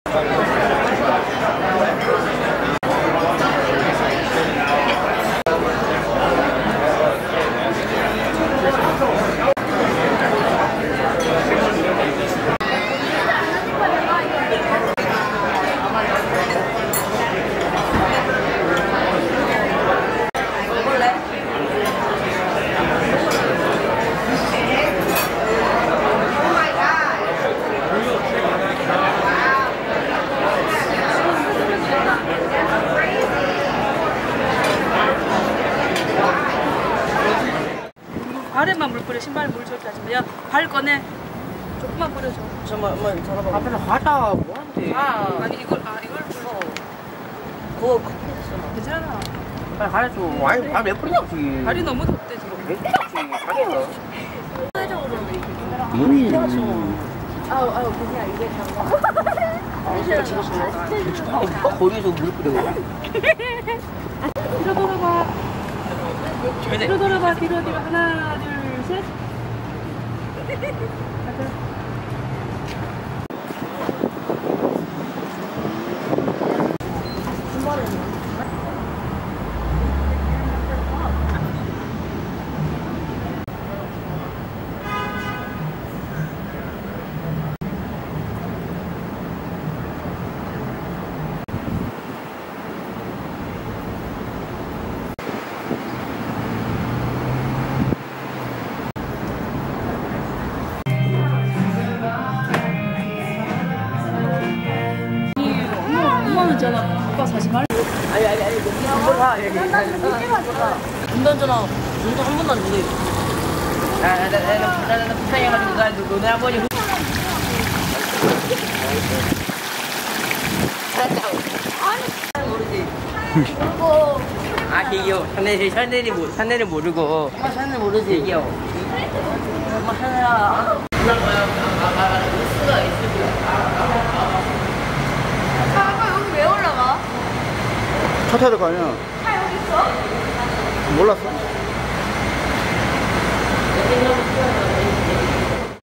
발에만 물 뿌려. 신발에 물 절대 하지 마. 야, 발 꺼내. 조금만 뿌려줘. 잠깐만, 잠깐만. 앞에서 하자. 뭐한테? 아니 이걸 불러. 그거 커피했어. 괜찮아. 빨리 가르쳐. 아니, 발몇 뿌리냐고. 발이 너무 덥대 지금. 몇 뿌리냐고. 가려. 아우 그냥 이게 장난. 거기서 물 뿌려. 뒤로 돌아봐. 뒤로 돌아봐. 뒤로 하나 둘 셋. 엄마는 오빠 사지 말래. 아니. 뭐라 얘기. 운전전화. 운전 한 번도 안 주네. 나는 부탁해가지고 가지고 너네 아버지. 모르지. 아 기요. 샤넬을 모르고. 엄마 샤넬 모르지. 기요. 엄마 샤넬아. 수가 있을 아빠 여기 왜 올라가? 차 타야 될 거 아니야? 차 여기 있어? 몰랐어? 거야.